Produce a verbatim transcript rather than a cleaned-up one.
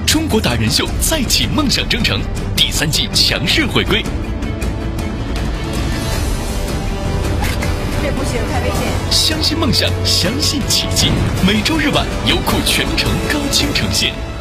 中国达人秀再起梦想征程第三季强势回归。 这不行，太危险。 相信梦想，相信奇迹。每周日晚，优酷全程高清呈现。